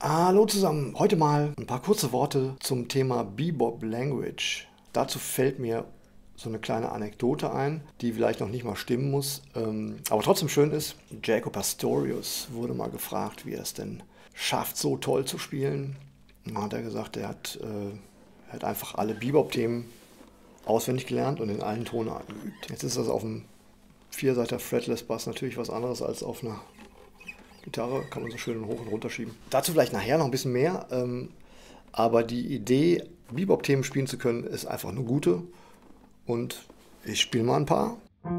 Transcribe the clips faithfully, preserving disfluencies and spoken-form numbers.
Hallo zusammen, heute mal ein paar kurze Worte zum Thema Bebop Language. Dazu fällt mir so eine kleine Anekdote ein, die vielleicht noch nicht mal stimmen muss, ähm, aber trotzdem schön ist. Jaco Pastorius wurde mal gefragt, wie er es denn schafft, so toll zu spielen. Und dann hat er gesagt, er hat, äh, er hat einfach alle Bebop-Themen auswendig gelernt und in allen Tonarten geübt. Jetzt ist das auf dem Vierseiter Fretless Bass natürlich was anderes als auf einer Gitarre, kann man so schön hoch und runter schieben. Dazu vielleicht nachher noch ein bisschen mehr, ähm, aber die Idee, Bebop-Themen spielen zu können, ist einfach eine gute. Und ich spiele mal ein paar.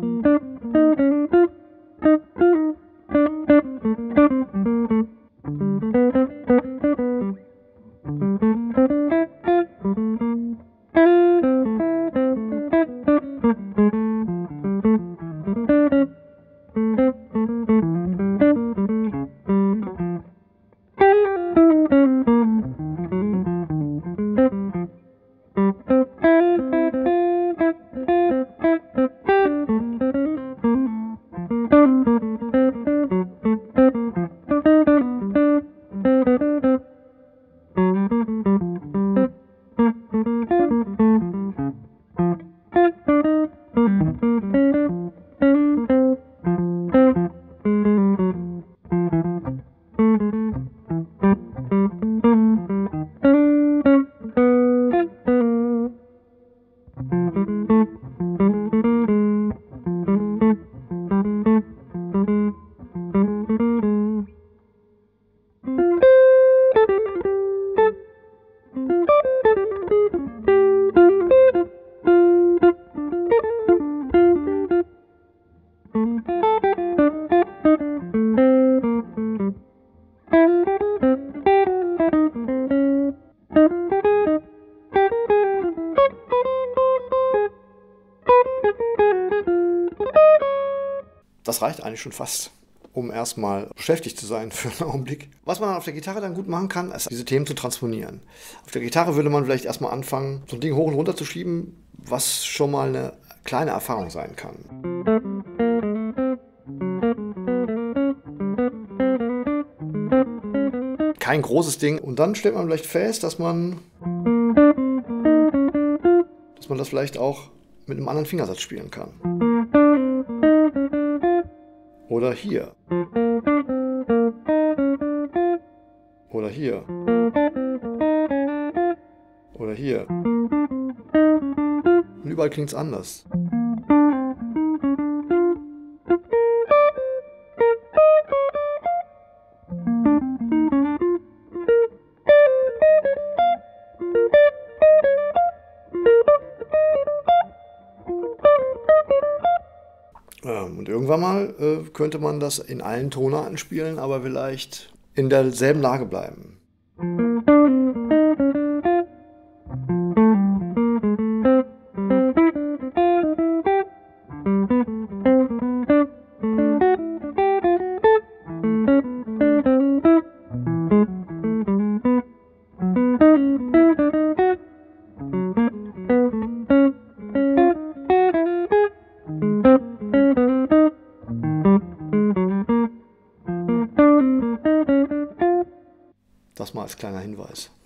Das reicht eigentlich schon fast, um erstmal beschäftigt zu sein für einen Augenblick. Was man auf der Gitarre dann gut machen kann, ist diese Themen zu transponieren. Auf der Gitarre würde man vielleicht erstmal anfangen, so ein Ding hoch und runter zu schieben, was schon mal eine kleine Erfahrung sein kann. Kein großes Ding. Und dann stellt man vielleicht fest, dass man, dass man das vielleicht auch mit einem anderen Fingersatz spielen kann. Oder hier. Oder hier. Oder hier. Und überall klingt es anders. Und irgendwann mal äh, könnte man das in allen Tonarten spielen, aber vielleicht in derselben Lage bleiben. Das mal als kleiner Hinweis.